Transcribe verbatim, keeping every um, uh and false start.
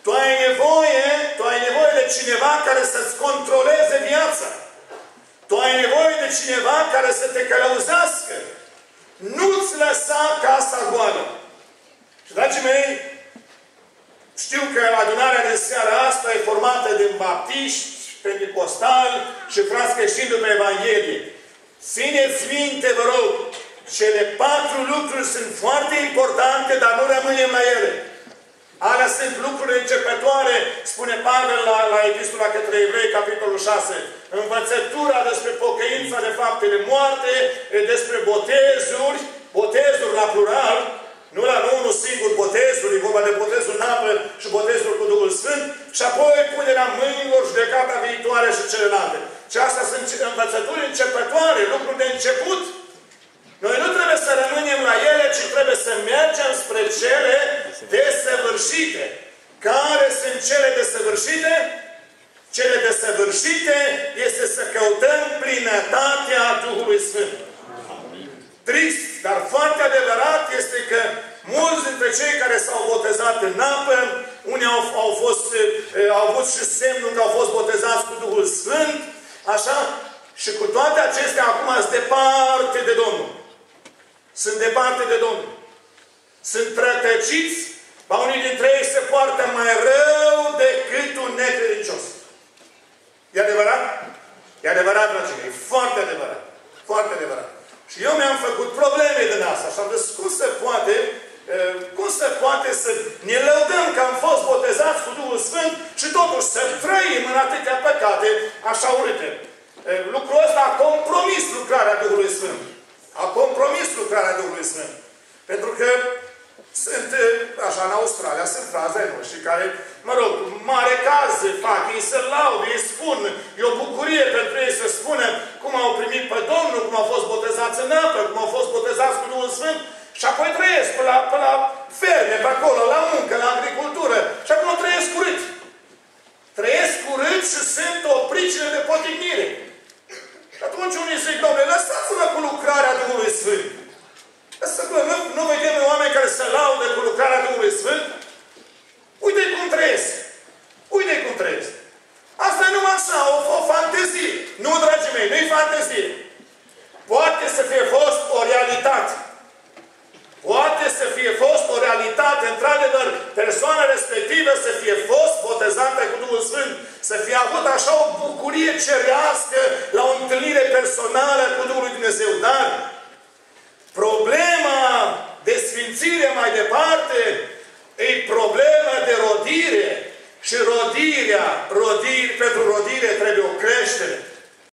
Tu ai nevoie, tu ai nevoie de cineva care să-ți controleze viața. Tu ai nevoie de cineva care să te călăuzească. Nu-ți lăsa casa goală. Și, dragii mei, știu că adunarea de seara asta e formată din baptiști, pentecostali și frați creștini după Evanghelie. Țineți minte, vă rog, cele patru lucruri sunt foarte importante, dar nu rămânem la ele. Alea sunt lucruri începătoare, spune Pavel la, la Epistola către Evrei, capitolul șase. Învățătura despre pocăința de faptele moarte, despre botezuri, botezuri la plural, nu la nu unul singur botezul, e vorba de botezul în apă și botezul cu Duhul Sfânt, și apoi punerea mâinilor, judecata viitoare și celelalte. Și astea sunt învățături începătoare, lucruri de început. Noi nu trebuie să rămânem la ele, ci trebuie să mergem spre cele desăvârșite. Care sunt cele desăvârșite? Cele desăvârșite este să căutăm plinătatea Duhului Sfânt. Trist, dar foarte adevărat este că mulți dintre cei care s-au botezat în apă, unii au, au, fost, au avut și semnul că au fost botezați cu Duhul Sfânt, așa, și cu toate acestea acum sunt departe de Domnul. Sunt departe de Domnul. Sunt rătăciți, ba unii dintre ei se poartă mai rău decât un necredincios. E adevărat? E adevărat, dragii mei. Foarte adevărat. Foarte adevărat. Și eu mi-am făcut probleme din asta. Și am zis, cum se poate, cum se poate să ne lăudăm că am fost botezați cu Duhul Sfânt și totuși să trăim în atâtea păcate așa urâte. Lucrul ăsta a compromis lucrarea Duhului Sfânt. A compromis lucrarea Duhului Sfânt. Pentru că sunt, așa, în Australia, sunt fraze ai noștri care, mă rog, mare caz fac, ei se laudă, ei spun, e o bucurie pentru ei să spună cum au primit pe Domnul, cum au fost botezați în apă, cum au fost botezați cu Duhul Sfânt, și apoi trăiesc pe la, pe la ferme, pe acolo, la muncă, la agricultură, și acum trăiesc urât. Trăiesc urât și sunt o pricină de potignire. Și atunci unii zic, Doamne, lăsați-mă cu lucrarea Duhului Sfânt. Nu, nu vedem oameni care se laudă cu lucrarea Duhului Sfânt? Uite cum trăiesc. Uite cum trăiesc. Asta e numai așa, o, o fantezie. Nu, dragii mei, nu-i fantezie. Poate să fie fost o realitate. Poate să fie fost o realitate. Într-adevăr, persoana respectivă să fie fost botezată cu Duhul Sfânt. Să fie avut așa o bucurie cerească la o întâlnire personală cu Duhul lui Dumnezeu. Dar problema de sfințire mai departe e problema de rodire. Și rodirea, rodire, pentru